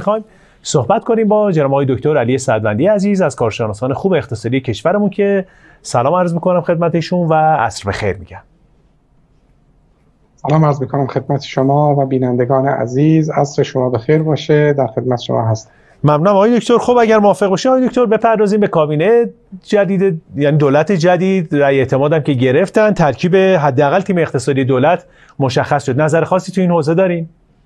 میخوایم صحبت کنیم با جناب آقای دکتر علی سعدوندی عزیز از کارشناسان خوب اقتصادی کشورمون که سلام عرض میکنم خدمتشون و عصر بخیر میگم. سلام عرض میکنم خدمت شما و بینندگان عزیز، عصر شما بخیر باشه. در خدمت شما هستم. ممنونم آقای دکتر. خب اگر موافق باشید آقای دکتر بپردازیم به کابینه جدید، یعنی دولت جدید. رأی اعتمادم که گرفتن، ترکیب حداقل تیم اقتصادی دولت مشخص شد. نظر خاصی تو این حوزه دارین؟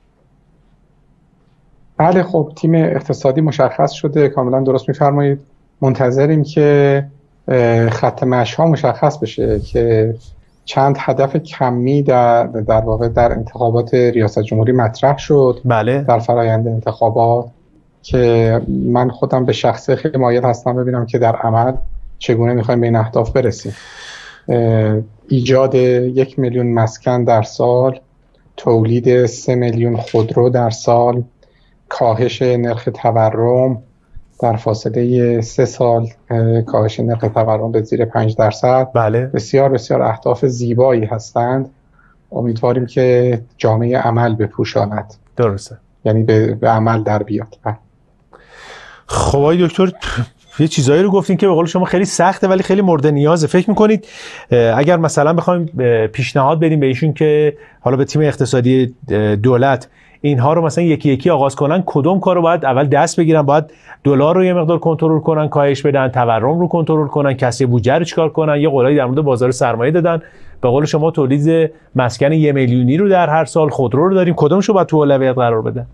بله، خب تیم اقتصادی مشخص شده، کاملا درست میفرمایید. منتظریم که خط مشی‌ها مشخص بشه که چند هدف کمی در واقع در انتخابات ریاست جمهوری مطرح شد. بله. در فرآیند انتخابات که من خودم به شخصه خیلی مایل هستم ببینم که در عمل چگونه میخوایم به این اهداف برسیم. ایجاد 1 میلیون مسکن در سال، تولید 3 میلیون خودرو در سال، کاهش نرخ تورم در فاصله 3 سال، کاهش نرخ تورم به زیر 5%. بله. بسیار بسیار اهداف زیبایی هستند. امیدواریم که جامعه عمل بپوشاند. درسته. یعنی به عمل در بیاد. خب آقای دکتر یه چیزایی رو گفتین که به قول شما خیلی سخته ولی خیلی مورد نیازه. فکر می‌کنید اگر مثلا بخوایم پیشنهاد بدیم به ایشون که حالا به تیم اقتصادی دولت اینها رو مثلا یکی یکی آغاز کنن، کدوم کارو باید اول دست بگیرن؟ باید دلار رو یه مقدار کنترل کنن، کاهش بدن، تورم رو کنترل کنن، کسری بودجه رو چیکار کنن؟ یه قولایی در مورد بازار سرمایه دادن. به قول شما تولید مسکن 1 میلیونی رو در هر سال، خودرو رو داریم، کدومشو باید تو اولویت قرار بدن؟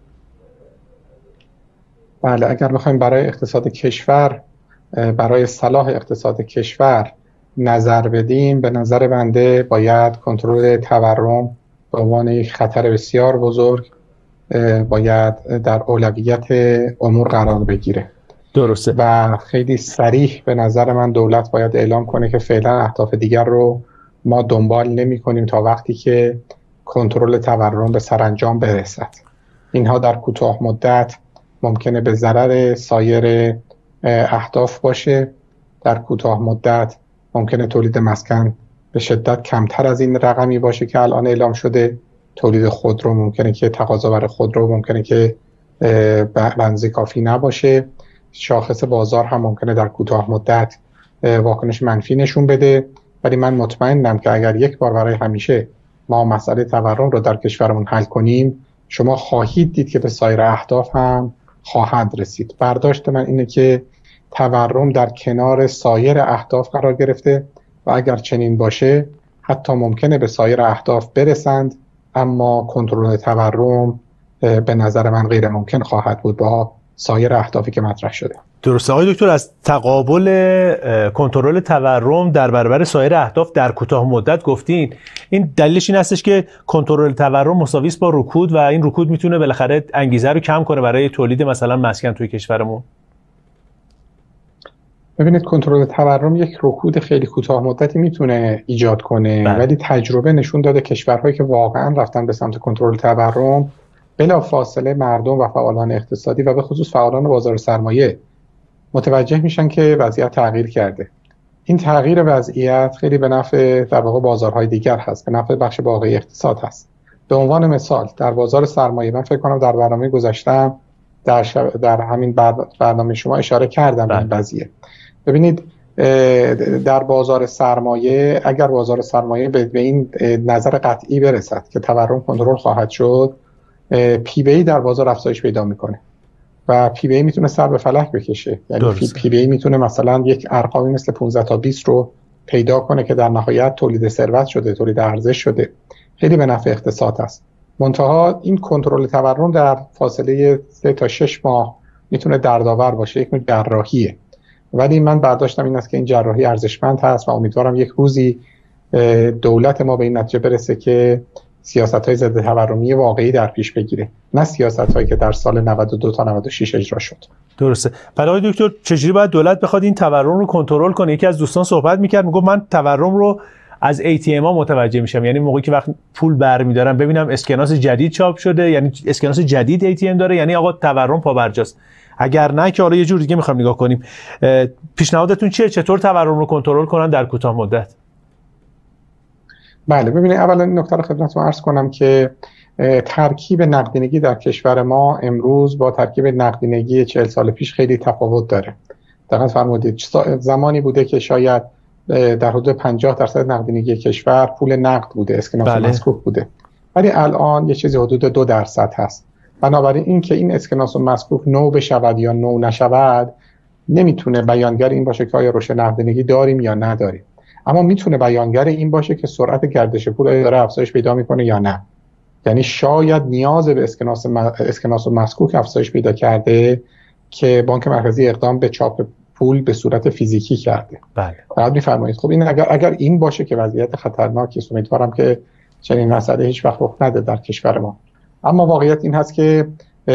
بله، اگر بخوایم برای اقتصاد کشور، برای صلاح اقتصاد کشور نظر بدیم، به نظر بنده باید کنترل تورم به عنوان یک خطر بسیار بزرگ باید در اولویت امور قرار بگیره. درسته. و خیلی صریح به نظر من دولت باید اعلام کنه که فعلا اهداف دیگر رو ما دنبال نمی کنیم تا وقتی که کنترل تورم به سرانجام برسد. اینها در کوتاه مدت ممکنه به ضرر سایر اهداف باشه. در کوتاه مدت ممکنه تولید مسکن به شدت کمتر از این رقمی باشه که الان اعلام شده. تولید خودرو ممکنه که تقاضا برای خودرو ممکنه که به اندازه کافی نباشه. شاخص بازار هم ممکنه در کوتاه مدت واکنش منفی نشون بده. ولی من مطمئنم که اگر یک بار برای همیشه ما مسئله تورم رو در کشورمون حل کنیم، شما خواهید دید که به سایر اهداف هم خواهد رسید. برداشت من اینه که تورم در کنار سایر اهداف قرار گرفته و اگر چنین باشه حتی ممکنه به سایر اهداف برسند، اما کنترل تورم به نظر من غیر ممکن خواهد بود با سایر اهدافی که مطرح شده. درسته آقای دکتر. از تقابل کنترل تورم در برابر سایر اهداف در کوتاه مدت گفتین، این دلیلش این هستش که کنترل تورم مساوی است با رکود و این رکود میتونه بالاخره انگیزه رو کم کنه برای تولید مثلا مسکن توی کشورمون. ببینید، کنترل تورم یک رکود خیلی کوتاه مدتی میتونه ایجاد کنه. ولی تجربه نشون داده کشورهایی که واقعا رفتن به سمت کنترل تورم بلافاصله مردم و فعالان اقتصادی و به خصوص فعالان بازار سرمایه متوجه میشن که وضعیت تغییر کرده. این تغییر وضعیت خیلی به نفع در واقع بازارهای دیگر هست، به نفع بخش باقی اقتصاد هست. به عنوان مثال در بازار سرمایه، من فکر کنم در برنامه گذاشتم در همین برنامه شما اشاره کردم به این قضیه. ببینید، در بازار سرمایه اگر بازار سرمایه به این نظر قطعی برسد که تورم کنترل خواهد شد، پی بی ای در بازار افزایش پیدا میکنه و پی بی ای میتونه سر به فلک بکشه. یعنی پی بی ای میتونه مثلا یک ارقامی مثل 15 تا 20 رو پیدا کنه که در نهایت تولید ثروت شده، تولید ارزش شده. خیلی به نفع اقتصاد است. منتها این کنترل تورم در فاصله 3 تا 6 ماه میتونه دردآور باشه، یک نوع جراحیه. ولی من برداشتم این است که این جراحی ارزشمند هست و امیدوارم یک روزی دولت ما به این نتیجه برسه که سیاست‌های ضد تورمی واقعی در پیش بگیره، نه سیاست‌هایی که در سال 92 تا 96 اجرا شد. درسته. ولی آقای دکتر چجوری باید دولت بخواد این تورم رو کنترل کنه؟ یکی از دوستان صحبت می‌کرد، میگفت من تورم رو از ATM ها متوجه میشم. یعنی موقعی که وقت پول برمی‌دارم ببینم اسکناس جدید چاپ شده، یعنی اسکناس جدید ATM داره، یعنی آقا تورم پابرجاست. اگر نه که حالا یه جور دیگه می‌خوام نگاه کنیم. پیشنهادتون چیه؟ چطور تورم رو کنترل کنن در کوتاه مدت؟ بله ببینید، اولا این نکته رو خدمتتون عرض کنم که ترکیب نقدینگی در کشور ما امروز با ترکیب نقدینگی 40 سال پیش خیلی تفاوت داره. دقیقاً فرمودید، زمانی بوده که شاید در حدود 50% نقدینگی کشور پول نقد بوده، اسکناس و مسکوک بوده، ولی الان یه چیزی حدود 2% هست. بنابراین این که این اسکناس و مسکوک نو بشود یا نو نشود نمیتونه بیانگر این باشه که آیا رشد نقدینگی داریم یا نداریم، اما میتونه بیانگر این باشه که سرعت گردش پول داره افزایش پیدا میکنه یا نه. یعنی شاید نیاز به اسکناس و مسکوک افزایش پیدا کرده که بانک مرکزی اقدام به چاپ پول به صورت فیزیکی کرده. بله. بعد میفرمایید خب این اگر این باشه که وضعیت خطرناکی است، امیدوارم که چنین مسئله هیچ وقت رخ نده در کشور ما. اما واقعیت این هست که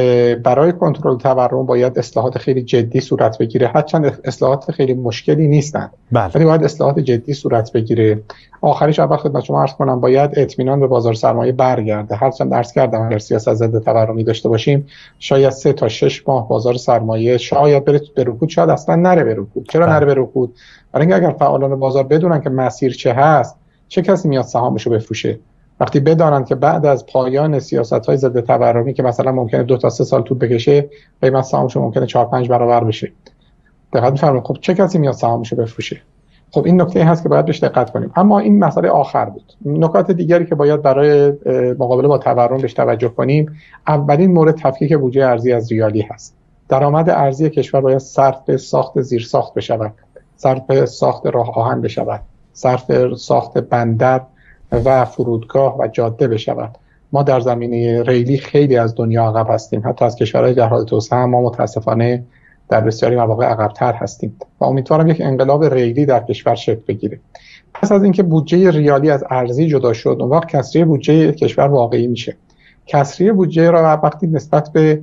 برای کنترل تورم باید اصلاحات خیلی جدی صورت بگیره، هرچند اصلاحات خیلی مشکلی نیستند، ولی باید اصلاحات جدی صورت بگیره. آخرش اول خدمت شما عرض کنم باید اطمینان به بازار سرمایه برگرده. هرچند عرض کردم اگر سیاست ضد تورمی داشته باشیم شاید 3 تا 6 ماه بازار سرمایه شاید بره به رکود، شاید اصلا نره به رکود. چرا نره به رکود؟ برای اینکه اگر فعالان بازار بدونن که مسیر چه هست، چه کسی میاد سهامشو بفروشه؟ وقتی بدانند که بعد از پایان سیاست‌های ضد تورمی که مثلا ممکنه 2 تا 3 سال طول بکشه، قیمت سهامش ممکنه 4-5 برابر بشه. دقت می‌فرمایید. خب چه کسی میاد سهامش رو بفروشه؟ خب این نکته هست که باید بهش دقت کنیم. اما این مسئله آخر بود. نکات دیگری که باید برای مقابله با تورم بهش توجه کنیم، اولین مورد تفکیک بودجه ارزی از ریالی هست. درآمد ارزی کشور باید صرف به ساخت زیرساخت بشود، صرف به ساخت راه آهن بشود، صرف به ساخت بندر و فرودگاه و جاده بشود. ما در زمینه ریلی خیلی از دنیا عقب هستیم، حتی از کشورهای در حال توسعه ما متاسفانه در بسیاری مواقع عقب‌تر هستیم و امیدوارم یک انقلاب ریلی در کشور شکل بگیره. پس از اینکه بودجه ریالی از ارزی جدا شد، اون وقت کسری بودجه کشور واقعی میشه. کسری بودجه را وقتی نسبت به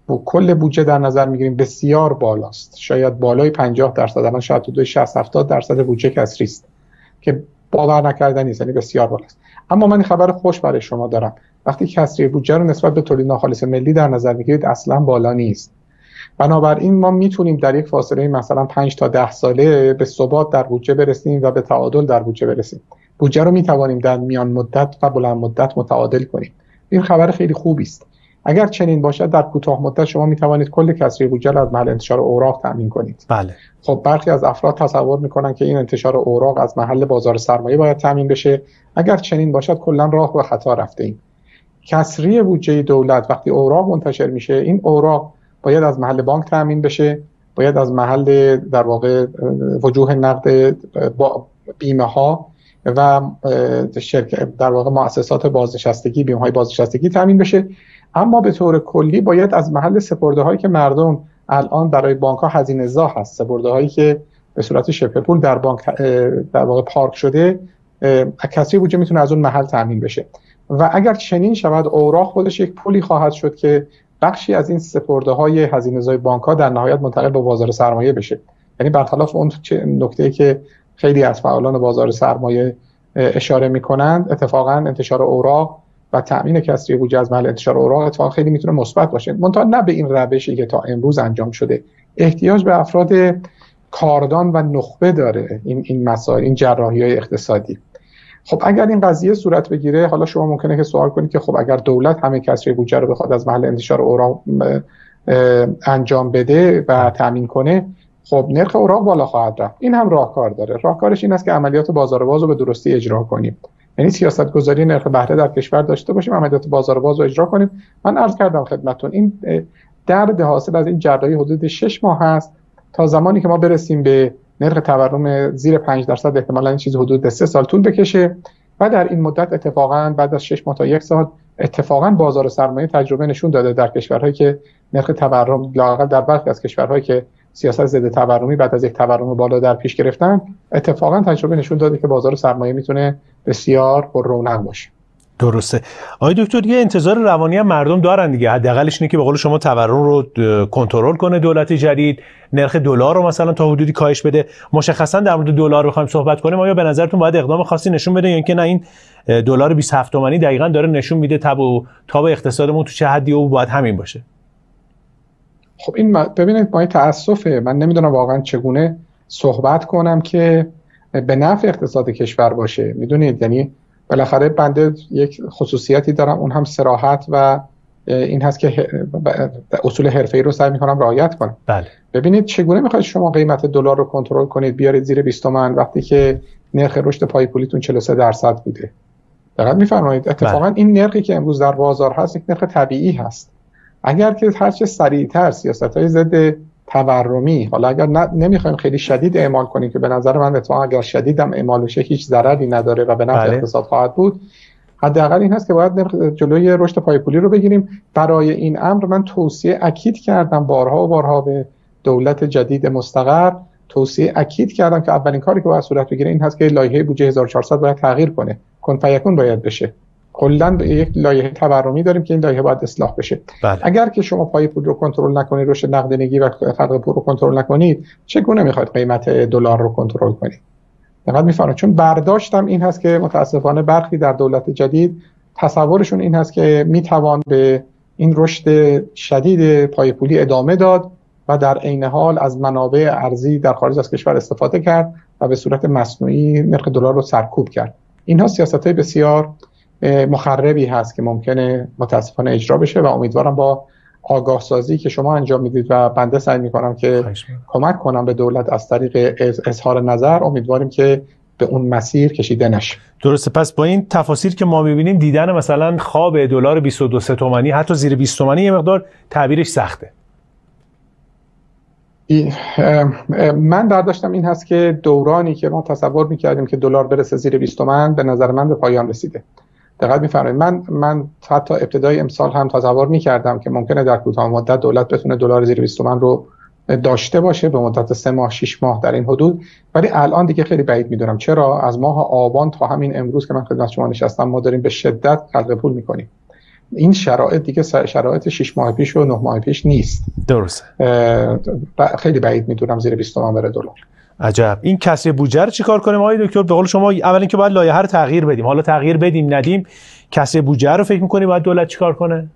کل بودجه در نظر میگیریم بسیار بالاست، شاید بالای 50%، الان شاید حدود 60-70% بودجه کسری است که باور نکردنی است، یعنی بسیار بالاست. اما من خبر خوش برای شما دارم، وقتی کسری بودجه رو نسبت به تولید ناخالص ملی در نظر میگیرید اصلا بالا نیست. بنابراین ما میتونیم در یک فاصله مثلا 5 تا 10 ساله به ثبات در بودجه برسیم و به تعادل در بودجه برسیم. بودجه رو میتوانیم در میان مدت و بلند مدت متعادل کنیم. این خبر خیلی خوبی است. اگر چنین باشد در کوتاه مدت شما میتوانید کل کسری بودجه را از محل انتشار اوراق تامین کنید. بله. خب برخی از افراد تصور میکنن که این انتشار اوراق از محل بازار سرمایه باید تامین بشه. اگر چنین باشد کلا راه به خطا رفته ایم. کسری بودجه دولت وقتی اوراق منتشر میشه، این اوراق باید از محل بانک تامین بشه، باید از محل در واقع وجوه نقد بیمه ها و شرکت در واقع مؤسسات بازنشستگی، بیمه های بازنشستگی تامین بشه. اما به طور کلی باید از محل سپرده هایی که مردم الان برای بانک ها هزینه زا هست، سپرده هایی که به صورت شبه پول در بانک در واقع پارک شده، کسری بودجه میتونه از اون محل تامین بشه. و اگر چنین شود اوراق خودش یک پولی خواهد شد که بخشی از این سپرده های هزینه زای بانک ها در نهایت منتقل به بازار سرمایه بشه. یعنی برخلاف اون نکته‌ای که خیلی از فعالان بازار سرمایه اشاره میکنند، اتفاقا انتشار اوراق و تامین کسری بودجه از محل انتشار اوراق اتفاقا خیلی میتونه مثبت باشه، منتها نه به این روشی که تا امروز انجام شده. احتیاج به افراد کاردان و نخبه داره این مسائل، این جراحی‌های اقتصادی. خب اگر این قضیه صورت بگیره، حالا شما ممکنه که سوال کنید که خب اگر دولت همه کسری بودجه رو بخواد از محل انتشار اوراق انجام بده و تامین کنه، خب نرخ اوراق بالا خواهد رفت. این هم راهکار داره. راهکارش این است که عملیات بازار باز رو به درستی اجرا کنیم. یعنی سیاست گذاری نرخ بهره در کشور داشته باشیم، عملیات بازار باز رو اجرا کنیم. من عرض کردم خدمتتون این درد حاصل از این جراحی حدود 6 ماه هست تا زمانی که ما برسیم به نرخ تورم زیر 5%، احتمالاً این چیز حدود 3 سال طول بکشه و در این مدت اتفاقاً بعد از 6 ماه تا 1 سال اتفاقاً بازار سرمایه تجربه نشون داده در کشورهایی که نرخ تورم لااقل در برخی از کشورهایی که سیاست ضد تورمی بعد از یک تورم بالا در پیش گرفتن، اتفاقاً تجربه نشون داده که بازار سرمایه میتونه بسیار پر رونق باشه. درسته. آقای دکتر، یه انتظار روانی هم مردم دارن دیگه، حداقلش اینه که به قول شما تورم رو کنترل کنه دولت جدید، نرخ دلار رو مثلا تا حدودی کاهش بده. مشخصا در مورد دلار بخوایم صحبت کنیم، آیا به نظرتون باید اقدام خاصی نشون بده یا اینکه نه این دلار 27 تومانی دقیقاً داره نشون میده تاب اقتصادمون تو چه حدی و باید همین باشه؟ خب این ببینید ما تأسفه، من نمیدونم واقعا چگونه صحبت کنم که به نفع اقتصاد کشور باشه. میدونید یعنی بالاخره بنده یک خصوصیتی دارم، اون هم صراحت و این هست که اصول حرفه‌ای رو سعی می‌کنم رعایت کنم. بله. ببینید چگونه می‌خواید شما قیمت دلار رو کنترل کنید بیارید زیر 20 تومن وقتی که نرخ رشد پای پولیتون 43% بوده؟ دقیق می‌فرمایید. اتفاقا این نرخی که امروز در بازار هست یک نرخ طبیعی هست. اگر که هر چه سریعتر سیاست‌های ضد تورمی، حالا اگر نمی‌خوایم خیلی شدید اعمال کنیم که به نظر من اتفاقا اگر شدید هم اعمال بشه هیچ ضرری نداره و به نفع اقتصاد خواهد بود، حداقل این هست که باید جلوی رشد پای پولی رو بگیریم. برای این امر من توصیه اکید کردم بارها و بارها به دولت جدید مستقر، توصیه اکید کردم که اولین کاری که باید صورت بگیره این هست که لایحه بودجه 1400 باید تغییر کنه، کن فیکون باید بشه. کلا یک لایحه تورمی داریم که این لایحه باید اصلاح بشه. بله. اگر که شما پای پول رو کنترل نکنید، رشد نقدینگی و خلق پول رو کنترل نکنید، چگونه میخواید قیمت دلار رو کنترل کنید؟ دقیق میفرمایید. چون برداشتم این هست که متاسفانه برخی در دولت جدید تصورشون این هست که میتوان به این رشد شدید پای پولی ادامه داد و در عین حال از منابع ارزی در خارج از کشور استفاده کرد و به صورت مصنوعی نرخ دلار رو سرکوب کرد. اینها سیاست‌های بسیار مخربی هست که ممکنه متاسفانه اجرا بشه و امیدوارم با آگاه سازی که شما انجام میدید و بنده سعی میکنم که کمک کنم به دولت از طریق اظهار نظر، امیدواریم که به اون مسیر کشیده نشه. درسته. پس با این تفاسیر که ما میبینیم دیدن مثلا خواب دلار 22 تومانی حتی زیر 20 تومانی یه مقدار تعبیرش سخته. من برداشتم این هست که دورانی که ما تصور میکردیم که دلار برسه زیر 20 تومن به نظر من به پایان رسیده. دقیق می‌فرمایید. من حتی ابتدای امسال هم تصور می‌کردم که ممکنه در کوتاه مدت دولت بتونه دلار زیر 20 تومن رو داشته باشه به مدت 3 ماه 6 ماه در این حدود، ولی الان دیگه خیلی بعید می‌دونم. چرا؟ از ماه آبان تا همین امروز که من خدمت شما نشستم ما داریم به شدت خلق پول می‌کنیم. این شرایط دیگه شرایط 6 ماه پیش و 9 ماه پیش نیست. درسته. خیلی بعید می‌دونم زیر 20 تومن بره دلار. عجب. این کسری بودجه رو چیکار کنیم آقای دکتر؟ به قول شما اول اینکه باید لایحه رو تغییر بدیم. حالا تغییر بدیم ندیم، کسری بودجه رو فکر می‌کنی باید دولت چیکار کنه؟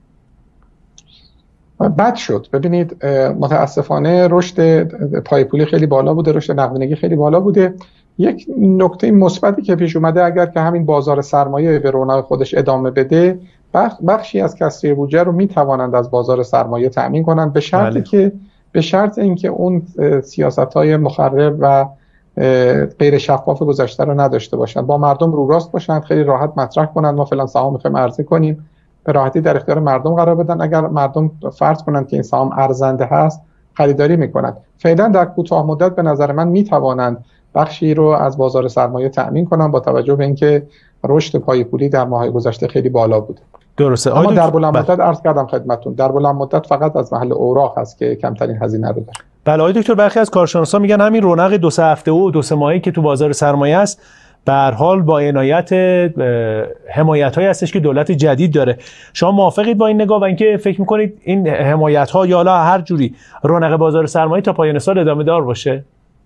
بد شد. ببینید متاسفانه رشد پای پولی خیلی بالا بوده، رشد نقدینگی خیلی بالا بوده. یک نکته مثبتی که پیش اومده اگر که همین بازار سرمایه به رونق خودش ادامه بده، بخشی از کسری بودجه رو میتوانند از بازار سرمایه تأمین کنند به شرطی که به شرط اینکه اون سیاست‌های مخرب و غیر شفاف گذشته رو نداشته باشند، با مردم رو راست باشند، خیلی راحت مطرح کنند ما فلان سهام می‌خوایم عرضه کنیم، به راحتی در اختیار مردم قرار بدن. اگر مردم فرض کنند که این سهام ارزنده هست خریداری می‌کنند. فعلا در کوتاه مدت به نظر من می‌توانند بخشی رو از بازار سرمایه تأمین کنند با توجه به اینکه رشد پای پولی در ماه‌های گذشته خیلی بالا بوده. درسته. اما در بلند مدت عرض کردم خدمتتون، در بلند مدت فقط از محل اوراق هست که کمترین هزینه رو داره. بله آقای دکتر، برخی از کارشناسان میگن همین رونق 2-3 هفته و 2-3 ماهه‌ای که تو بازار سرمایه است به هر حال با عنایت حمایت‌هایی هستش که دولت جدید داره. شما موافقید با این نگاه و اینکه فکر می‌کنید این حمایت‌ها یا حالا هر جوری رونق بازار سرمایه تا پایان سال ادامه دار باشه؟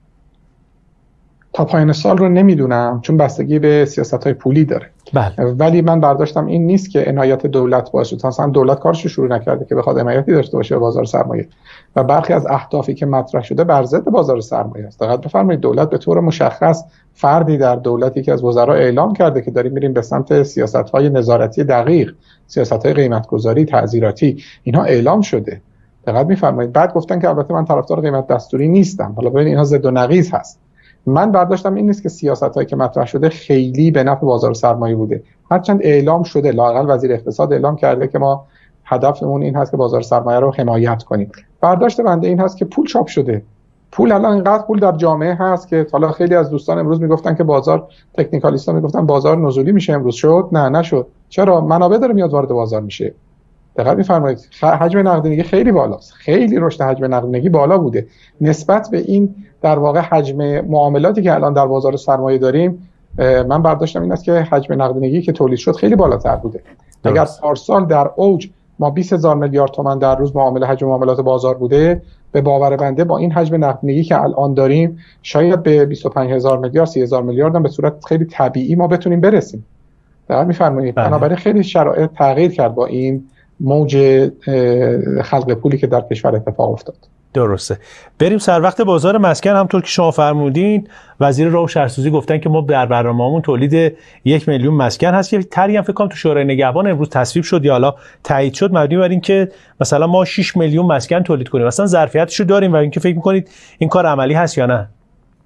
تا پایان سال رو نمیدونم چون بستگی به سیاست‌های پولی داره. بله. ولی من برداشتم این نیست که عنایت دولت باشه، اصلا دولت کارش رو شروع نکرده که بخواد عنایتی داشته باشه به بازار سرمایه و برخی از اهدافی که مطرح شده بر ضد بازار سرمایه است. دقت بفرمایید دولت به طور مشخص فردی در دولتی که از وزرا اعلام کرده که داریم میریم به سمت سیاست‌های نظارتی دقیق، سیاست‌های قیمت‌گذاری تعزیراتی، اینها اعلام شده. دقت می‌فرمایید. بعد گفتن که البته من طرفدار قیمت دستوری نیستم. حالا ببین اینها ضد و نقیض هست. من برداشتم این نیست که سیاست‌هایی که مطرح شده خیلی به نفع بازار سرمایه بوده، هرچند اعلام شده، لااقل وزیر اقتصاد اعلام کرده که ما هدفمون این هست که بازار سرمایه رو حمایت کنیم. برداشت بنده این هست که پول چاپ شده، پول الان اینقدر پول در جامعه هست که حالا خیلی از دوستان امروز میگفتن که بازار، تکنیکالیست‌ها میگفتن بازار نزولی میشه، امروز شد. نه نشد. چرا؟ منابع داره میاد وارد بازار میشه. دقت می‌فرمایید حجم نقدینگی خیلی بالاست، خیلی رشد حجم نقدینگی بالا بوده نسبت به این در واقع حجم معاملاتی که الان در بازار سرمایه داریم. من برداشتم این است که حجم نقدینگی که تولید شد خیلی بالاتر بوده. اگر پارسال در اوج ما 20000 میلیارد تومان در روز حجم معاملات بازار بوده، به باور بنده با این حجم نقدینگی که الان داریم شاید به 25000 میلیارد 30000 میلیارد هم به صورت خیلی طبیعی ما بتونیم برسیم. دقیق می‌فرمایید. بنابراین خیلی شرایط تغییر کرد با این موج خلق پولی که در کشور اتفاق افتاد. درسته. بریم سر وقت بازار مسکن. همونطور که شما فرمودین وزیر راه و شهرسازی گفتن که ما در برنامه‌مون تولید 1 میلیون مسکن هست. یه طرحی هم فکر کنم تو شورای نگهبان امروز تصویب شد یا حالا تایید شد مبنی بر این که مثلا ما 6 میلیون مسکن تولید کنیم. مثلا ظرفیتشو داریم و اینکه فکر می‌کنید این کار عملی هست یا نه؟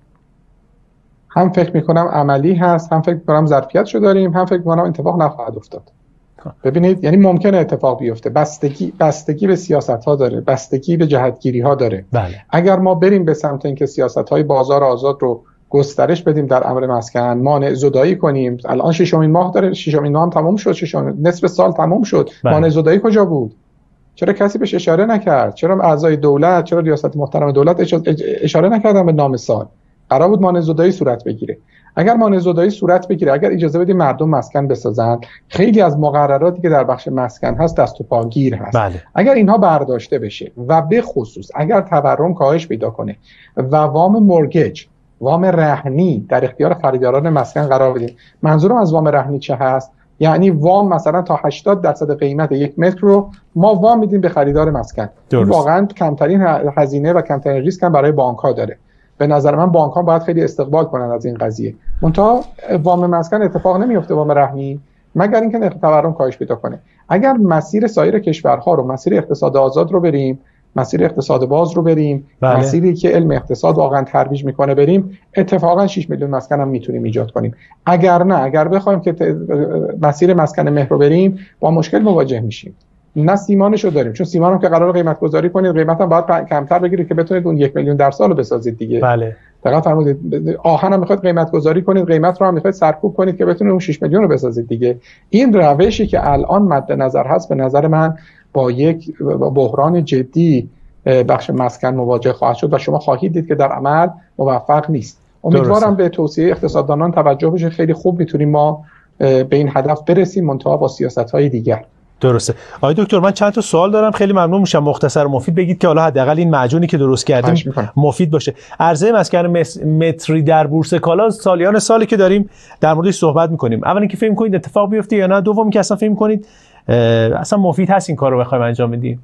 هم فکر می‌کنم عملی هست، هم فکر می‌کنم ظرفیتشو داریم، هم فکر می‌کنم اتفاق نخواهد افتاد. ببینید یعنی ممکنه اتفاق بیفته، بستگی به سیاست‌ها داره، بستگی به جهتگیری‌ها داره. بله. اگر ما بریم به سمت اینکه سیاست‌های بازار آزاد رو گسترش بدیم در امر مسکن، مانع زدایی کنیم، الان ششمین ماه داره، ششمین ماه هم تمام شد، نصف سال تمام شد. بله. مانع زدایی کجا بود؟ چرا کسی بهش اشاره نکرد؟ چرا اعضای دولت، چرا ریاست محترم دولت اشاره نکردن به نام سال؟ قرار بود مانع زدایی صورت بگیره. اگر مانع زدایی صورت بگیره، اگر اجازه بدیم مردم مسکن بسازن، خیلی از مقرراتی که در بخش مسکن هست دست و پاگیر هست. بله. اگر اینها برداشته بشه و به خصوص اگر تورم کاهش پیدا کنه و وام مورگیج، وام رهنی در اختیار خریداران مسکن قرار بدیم. منظورم از وام رهنی چه هست؟ یعنی وام مثلا تا 80% قیمت 1 متر رو ما وام میدیم به خریدار مسکن. این واقعا کمترین هزینه و کمترین ریسک هم برای بانک‌ها داره. به نظر من بانک‌ها باید خیلی استقبال کنن از این قضیه. منتها وام مسکن اتفاق نمیفته، وام رهنی، مگر اینکه نرخ تورم کاهش پیدا کنه. اگر مسیر سایر کشورها رو، مسیر اقتصاد آزاد رو بریم، مسیر اقتصاد باز رو بریم، بله. مسیری که علم اقتصاد واقعا ترویج میکنه بریم، اتفاقا 6 میلیون مسکن هم میتونیم ایجاد کنیم. اگر نه، اگر بخوایم که مسیر مسکن مهر رو بریم، با مشکل مواجه میشیم. نه سیمانش رو داریم، چون سیمان هم که قرار قیمت گذاری کنید، قیمت هم باید کمتر بگیرید که بتونید اون 1 میلیون در سال رو بسازید دیگه. بله. دقیقاً فرمودید. آهن هم میخواید قیمت گذاری کنید، قیمت رو هم میخواید سرکوب کنید که بتونید اون 6 میلیون رو بسازید دیگه. این روشی که الان مد نظر هست به نظر من با یک بحران جدی بخش مسکن مواجه خواهد شد و شما خواهید دید که در عمل موفق نیست. امیدوارم به توصیه اقتصاددانان توجه بشه. خیلی خوب میتونیم ما به این هدف برسیم، منتها با سیاست‌های دیگر. درسته. آقای دکتر من چند تا سوال دارم، خیلی ممنون میشم مختصر و مفید بگید که حالا حداقل این معجونی که درست کردیم مفید باشه. عرضه مسکن متری در بورس کالا سالیان سالی که داریم در موردش صحبت میکنیم. اول اینکه فکر می‌کنید اتفاق بیفته یا نه، دوم که اصلا فکر می‌کنید اصلا مفید هست این کارو بخوایم انجام بدیم؟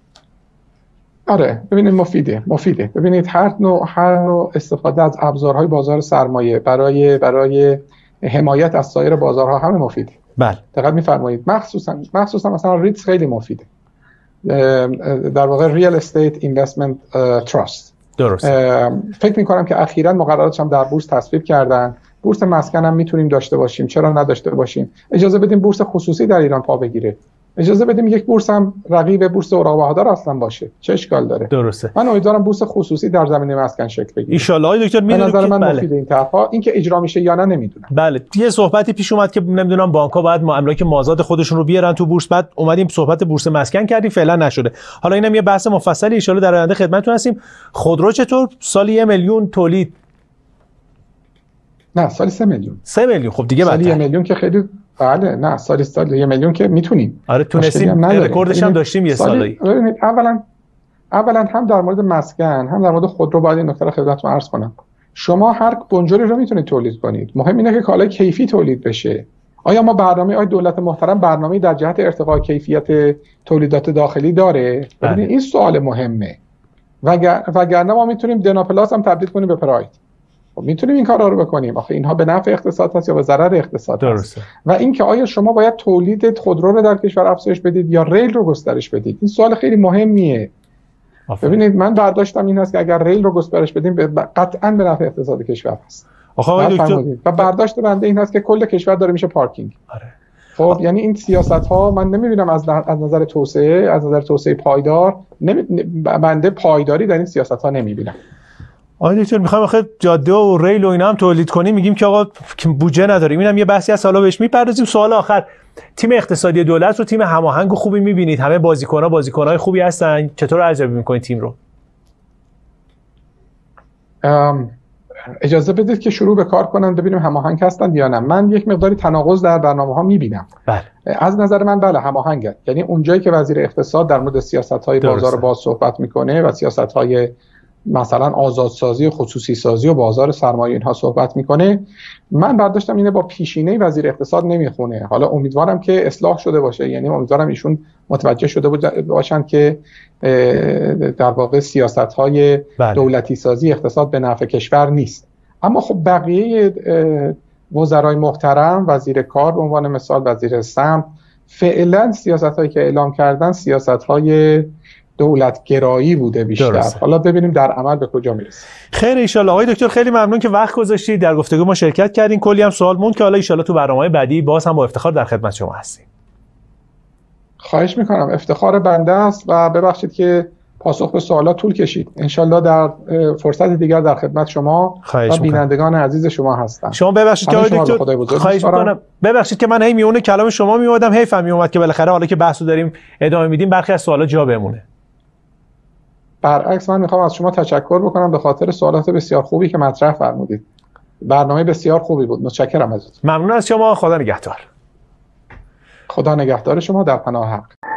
آره ببینید مفیده. ببینید هر نوع استفاده از ابزارهای بازار سرمایه برای حمایت از سایر بازارها همه مفیده. بله. دقت می‌فرمایید مخصوصا مثلا ریتس خیلی مفیده. در واقع ریال استیت اینوستمنت تراست. درست. فکر می‌کنم که اخیراً مقرراتش هم در بورس تصویب کردن. بورس مسکن هم میتونیم داشته باشیم، چرا نداشته باشیم؟ اجازه بدیم بورس خصوصی در ایران پا بگیره. اجازه بدیم یک بورس هم رقیب بورس اوراق بهادار اصلا باشه. چه اشکال داره؟ درسته. من امیدوارم بورس خصوصی در زمینه مسکن شکل بگیره. ان شاء الله دکتر. به نظر من مفید این طرح‌ها، این که اجرا میشه یا نه نمیدونم. بله. یه صحبتی پیش اومد که نمیدونم بانک‌ها باید املاک مازاد خودشون رو بیارن تو بورس، بعد اومدیم صحبت بورس مسکن کردیم، فعلا نشده. حالا اینم یه بحث مفصلی ان شاء الله در آینده خدمتتون هستیم. خودرو چطور؟ سالی 1 میلیون تولید؟ نه سالی 3 میلیون. 3 میلیون خب دیگه سالی 1 میلیون که خیلی بله. نه سال 1 میلیون که میتونیم. آره تونستیم، رکوردش هم داشتیم یه سالی. اولا هم در مورد مسکن هم در مورد خودرو باید این نکته رو خدمتتون عرض کنم. شما هر بنجلی رو میتونید تولید کنید، مهم اینه که کالای کیفی تولید بشه. آیا ما آیا دولت محترم برنامه‌ای در جهت ارتقاء کیفیت تولیدات داخلی داره؟ ببینید این سوال مهمه. وگرنه ما میتونیم دناپلاس هم تبدیل کنیم به پراید. میتونیم این کارا رو بکنیم. آخه اینها به نفع اقتصاد هست یا به ضرر اقتصاد هست؟ و اینکه آیا شما باید تولید خودرو رو در کشور افزایش بدید یا ریل رو گسترش بدید؟ این سوال خیلی مهمیه. ببینید من برداشتم این هست که اگر ریل رو گسترش بدیم قطعاً به نفع اقتصاد کشور هست. و برداشت بنده این هست که کل کشور داره میشه پارکینگ. آره. خب یعنی این سیاست‌ها من نمی‌بینم از نظر توسعه پایدار، بنده پایداری در این سیاست‌ها نمی‌بینم. آقای دکتر میخوایم آخه جاده و ریل و اینا هم تولید کنیم، میگیم که آقا بودجه نداریم. اینم یه بحثی از حالا بهش میپردازیم. سوال آخر، تیم اقتصادی دولت رو تیم هماهنگ و خوبی میبینید؟ همه بازیکن‌های خوبی هستن، چطور ارزیابی میکنید تیم رو؟ اجازه بدید که شروع به کار کنن ببینیم هماهنگ هستن یا نه. من یک مقداری تناقض در برنامه‌ها میبینم. بله. از نظر من بله هماهنگه، یعنی اونجایی که وزیر اقتصاد در مورد سیاست‌های بازار باز صحبت میکنه و سیاست‌های مثلا آزادسازی و خصوصی سازی و بازار سرمایه اینها صحبت میکنه، من برداشتم اینه با پیشینه وزیر اقتصاد نمیخونه. حالا امیدوارم که اصلاح شده باشه، یعنی امیدوارم ایشون متوجه شده باشن که در واقع سیاست‌های دولتی سازی اقتصاد به نفع کشور نیست. اما خب بقیه وزرای محترم، وزیر کار به عنوان مثال، وزیر سمت، فعلا سیاست‌هایی که اعلام کردن سیاست‌های دولتگرایی بوده بیشتر. درسته. حالا ببینیم در عمل به کجا میرسه. خیر ان شاءالله. آقای دکتر خیلی ممنون که وقت گذاشتید در گفتگو ما شرکت کردین. کلی هم سوال موند که حالا ان شاءالله تو برنامه‌های بعدی باز هم با افتخار در خدمت شما هستیم. خواهش میکنم، افتخار بنده است و ببخشید که پاسخ به سوالات طول کشید. انشالله در فرصت دیگر در خدمت شما و بینندگان عزیز شما هستم. شما ببخشید که آقای دکتر خواهش میکنم، ببخشید که من هی میونه کلام شما میومدم، حیف هم میومد که بالاخره حالا که بحثو داریم ادامه میدیم برخی از سوالات جا بمونه. برعکس من میخوام از شما تشکر بکنم به خاطر سوالات بسیار خوبی که مطرح فرمودید. برنامه بسیار خوبی بود. متشکرم ازتون. ممنون از شما. خدا نگهدار. خدا نگهدار شما. در پناه حق.